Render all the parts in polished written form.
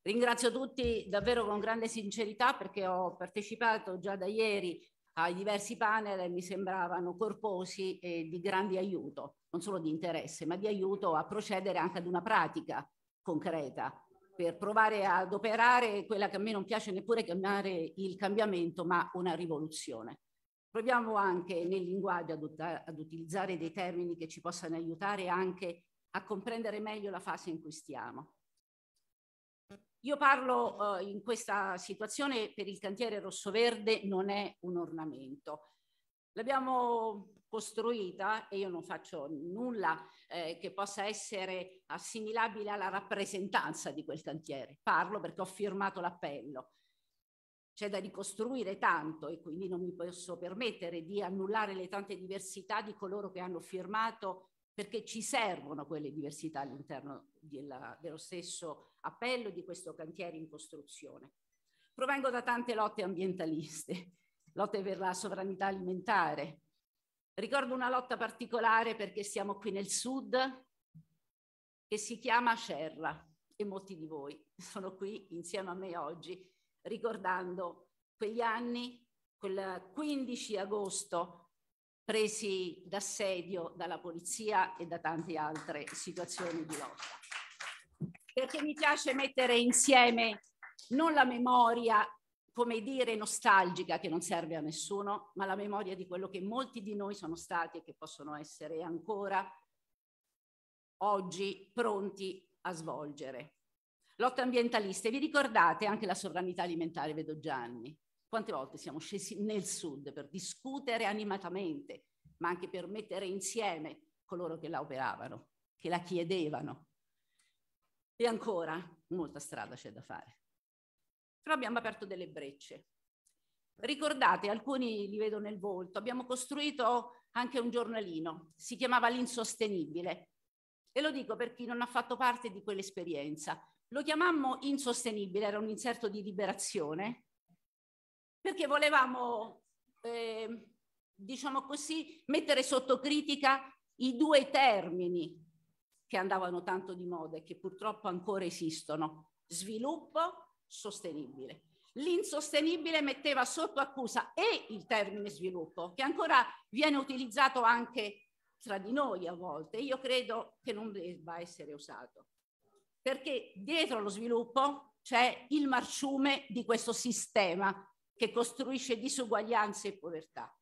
Ringrazio tutti davvero con grande sincerità perché ho partecipato già da ieri ai diversi panel e mi sembravano corposi e di grande aiuto, non solo di interesse, ma di aiuto a procedere anche ad una pratica concreta per provare ad operare quella che a me non piace neppure chiamare il cambiamento, ma una rivoluzione. Proviamo anche nel linguaggio ad utilizzare dei termini che ci possano aiutare anche a comprendere meglio la fase in cui stiamo. Io parlo in questa situazione per il cantiere rosso-verde, non è un ornamento. L'abbiamo costruita e io non faccio nulla che possa essere assimilabile alla rappresentanza di quel cantiere. Parlo perché ho firmato l'appello. C'è da ricostruire tanto e quindi non mi posso permettere di annullare le tante diversità di coloro che hanno firmato, perché ci servono quelle diversità all'interno dello stesso appello di questo cantiere in costruzione. Provengo da tante lotte ambientaliste, lotte per la sovranità alimentare. Ricordo una lotta particolare perché siamo qui nel sud, che si chiama Scerra, e molti di voi sono qui insieme a me oggi ricordando quegli anni, quel 15 agosto presi d'assedio dalla polizia e da tante altre situazioni di lotta. Perché mi piace mettere insieme non la memoria, come dire, nostalgica, che non serve a nessuno, ma la memoria di quello che molti di noi sono stati e che possono essere ancora oggi pronti a svolgere. Lotte ambientaliste, vi ricordate anche la sovranità alimentare, vedo Gianni? Quante volte siamo scesi nel sud per discutere animatamente, ma anche per mettere insieme coloro che la operavano, che la chiedevano. E ancora molta strada c'è da fare. Però abbiamo aperto delle brecce. Ricordate, alcuni li vedo nel volto, abbiamo costruito anche un giornalino, si chiamava L'Insostenibile. E lo dico per chi non ha fatto parte di quell'esperienza. Lo chiamammo Insostenibile, era un inserto di Liberazione, perché volevamo, diciamo così, mettere sotto critica i due termini che andavano tanto di moda e che purtroppo ancora esistono: sviluppo sostenibile. L'insostenibile metteva sotto accusa e il termine sviluppo, che ancora viene utilizzato anche tra di noi a volte. Io credo che non debba essere usato, perché dietro lo sviluppo c'è il marciume di questo sistema che costruisce disuguaglianze e povertà.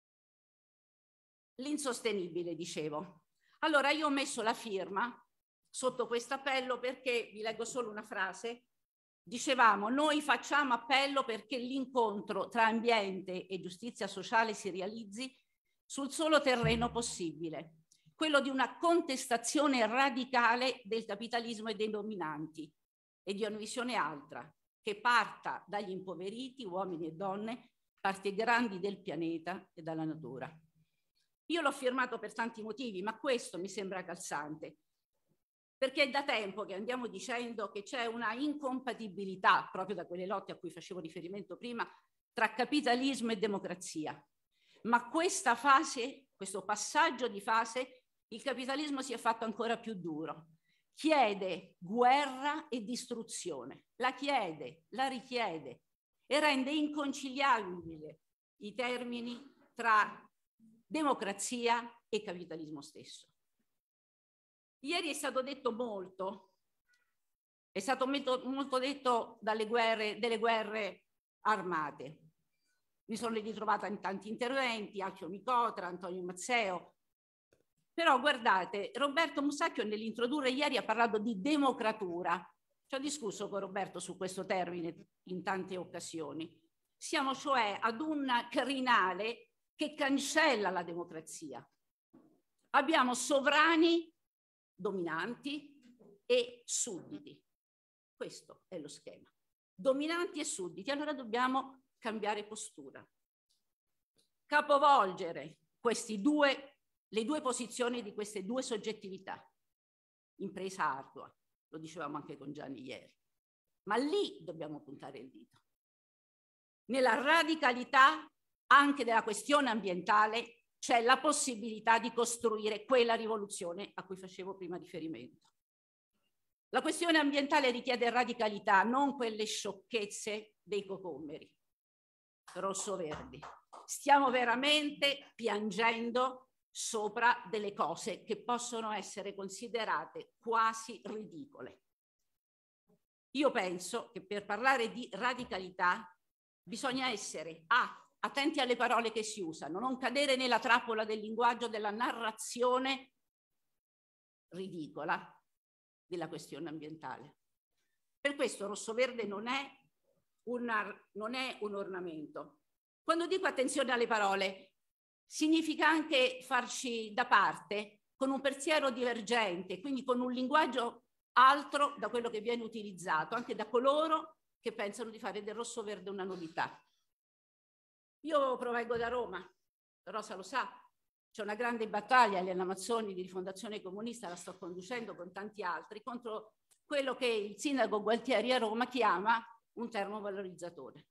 L'insostenibile, dicevo. Allora io ho messo la firma sotto questo appello perché, vi leggo solo una frase, dicevamo: noi facciamo appello perché l'incontro tra ambiente e giustizia sociale si realizzi sul solo terreno possibile, quello di una contestazione radicale del capitalismo e dei dominanti e di una visione altra, che parta dagli impoveriti, uomini e donne, parti grandi del pianeta e dalla natura. Io l'ho firmato per tanti motivi, ma questo mi sembra calzante, perché è da tempo che andiamo dicendo che c'è una incompatibilità, proprio da quelle lotte a cui facevo riferimento prima, tra capitalismo e democrazia. Ma questa fase, questo passaggio di fase, il capitalismo si è fatto ancora più duro. Chiede guerra e distruzione, la chiede, la richiede e rende inconciliabile i termini tra democrazia e capitalismo stesso. Ieri è stato detto molto, è stato molto detto delle guerre armate. Mi sono ritrovata in tanti interventi, Alfio Nicotra, Antonio Mazzeo. Però guardate, Roberto Musacchio nell'introdurre ieri ha parlato di democratura. Ci ho discusso con Roberto su questo termine in tante occasioni. Siamo cioè ad un crinale che cancella la democrazia. Abbiamo sovrani dominanti e sudditi. Questo è lo schema. Dominanti e sudditi. Allora dobbiamo cambiare postura. Capovolgere le due posizioni di queste due soggettività. Impresa ardua, lo dicevamo anche con Gianni ieri. Ma lì dobbiamo puntare il dito. Nella radicalità anche della questione ambientale c'è la possibilità di costruire quella rivoluzione a cui facevo prima riferimento. La questione ambientale richiede radicalità, non quelle sciocchezze dei cocommeri rosso-verdi. Stiamo veramente piangendo sopra delle cose che possono essere considerate quasi ridicole. Io penso che per parlare di radicalità bisogna essere attenti alle parole che si usano, non cadere nella trappola del linguaggio della narrazione ridicola della questione ambientale. Per questo rosso-verde non è un ornamento. Quando dico attenzione alle parole, significa anche farci da parte con un pensiero divergente, quindi con un linguaggio altro da quello che viene utilizzato, anche da coloro che pensano di fare del rosso-verde una novità. Io provengo da Roma, Rosa lo sa, c'è una grande battaglia alle Amazzoni di Rifondazione Comunista, la sto conducendo con tanti altri, contro quello che il sindaco Gualtieri a Roma chiama un termovalorizzatore.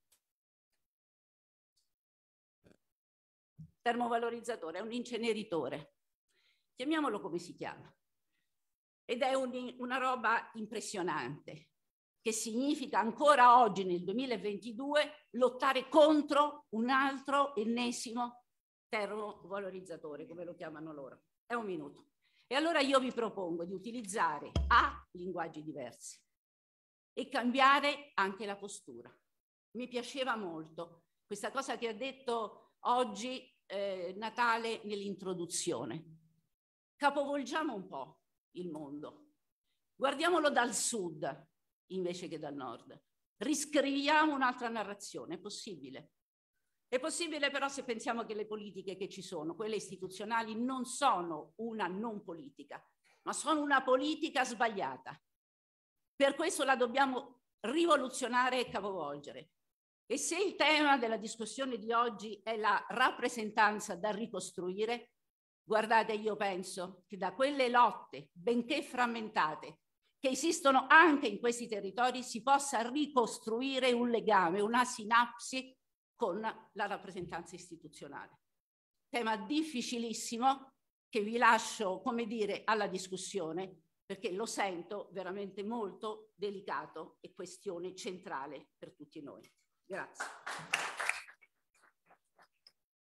Termovalorizzatore è un inceneritore, chiamiamolo come si chiama, ed è una roba impressionante, che significa ancora oggi nel 2022 lottare contro un altro ennesimo termovalorizzatore, come lo chiamano loro. È un minuto. E allora io vi propongo di utilizzare linguaggi diversi e cambiare anche la postura. Mi piaceva molto questa cosa che ha detto oggi Natale nell'introduzione. Capovolgiamo un po' il mondo, guardiamolo dal sud invece che dal nord, riscriviamo un'altra narrazione, è possibile. È possibile però se pensiamo che le politiche che ci sono, quelle istituzionali, non sono una non politica, ma sono una politica sbagliata. Per questo la dobbiamo rivoluzionare e capovolgere. E se il tema della discussione di oggi è la rappresentanza da ricostruire, guardate, io penso che da quelle lotte, benché frammentate, che esistono anche in questi territori, si possa ricostruire un legame, una sinapsi con la rappresentanza istituzionale. Tema difficilissimo che vi lascio, come dire, alla discussione, perché lo sento veramente molto delicato e questione centrale per tutti noi. Grazie.